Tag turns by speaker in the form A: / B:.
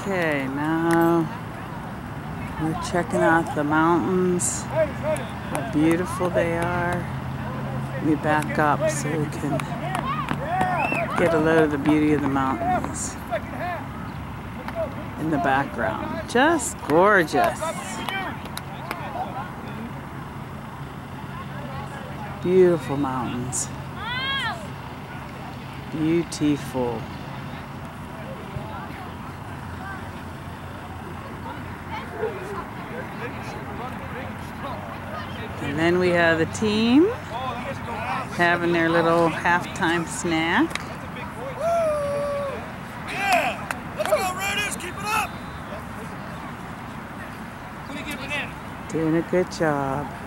A: Okay, now we're checking out the mountains, how beautiful they are. We back up so we can get a load of the beauty of the mountains in the background. Just gorgeous. Beautiful mountains. Beautiful. And then we have the team having their little halftime snack.
B: Yeah! Let's go, Raiders! Keep it up!
A: Doing a good job.